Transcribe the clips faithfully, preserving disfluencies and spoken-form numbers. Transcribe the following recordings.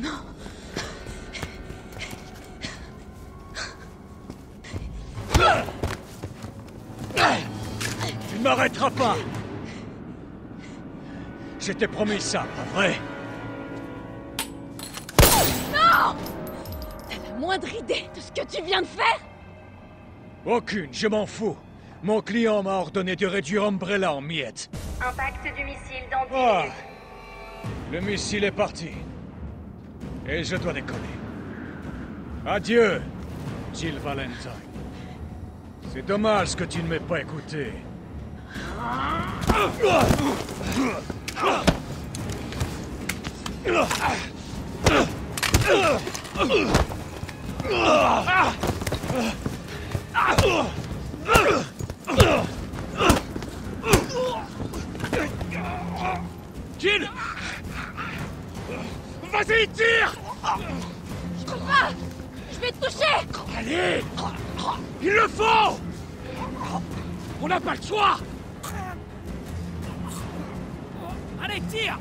non. Tu ne m'arrêteras pas! Je t'ai promis ça, pas vrai? Non! T'as la moindre idée de ce que tu viens de faire? Aucune, je m'en fous. Mon client m'a ordonné de réduire Umbrella en miettes. Impact du missile dans dix Ah! minutes. Le missile est parti. Et je dois décoller. Adieu, Jill Valentine. C'est dommage que tu ne m'aies pas écouté. Jill! Vas-y, tire! Je peux pas! Je vais te toucher! Allez! Il le faut! On n'a pas le choix! Allez, tire!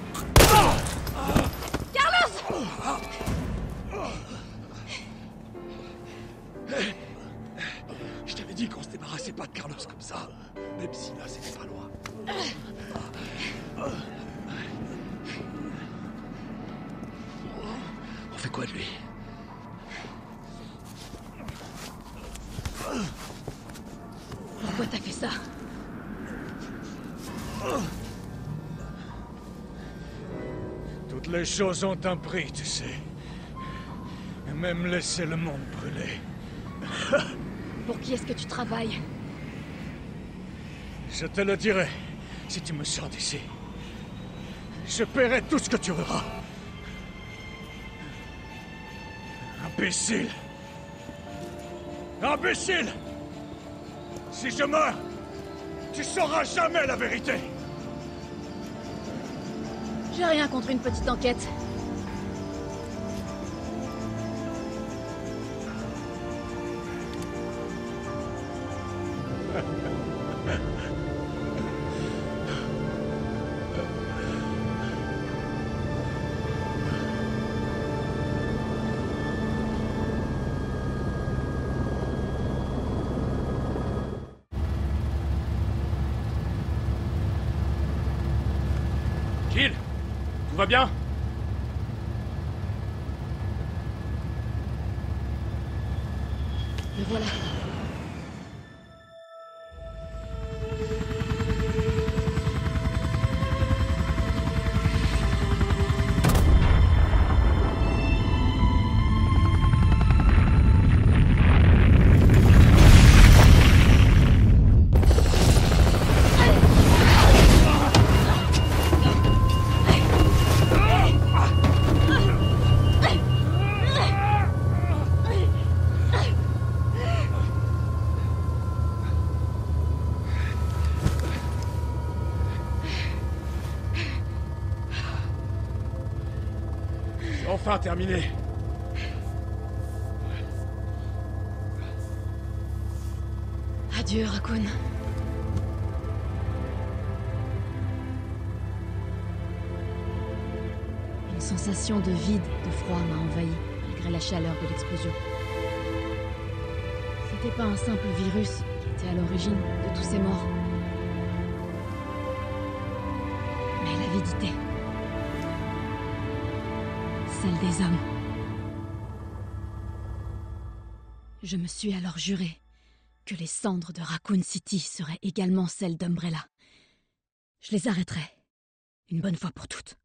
Carlos! Je t'avais dit qu'on se débarrassait pas de Carlos comme ça. Même si là, c'était pas loin. On fait quoi de lui? Pourquoi t'as fait ça? Toutes les choses ont un prix, tu sais. Et même laisser le monde brûler. Pour qui est-ce que tu travailles? Je te le dirai, si tu me sors d'ici. Je paierai tout ce que tu voudras. Imbécile! Imbécile! Si je meurs, tu sauras jamais la vérité! J'ai rien contre une petite enquête. Jill, tout va bien? Le voilà. Enfin terminé. Adieu, Raccoon. Une sensation de vide, de froid m'a envahi, malgré la chaleur de l'explosion. C'était pas un simple virus qui était à l'origine de tous ces morts. Mais l'avidité. Celle des hommes. Je me suis alors juré que les cendres de Raccoon City seraient également celles d'Umbrella. Je les arrêterai, une bonne fois pour toutes.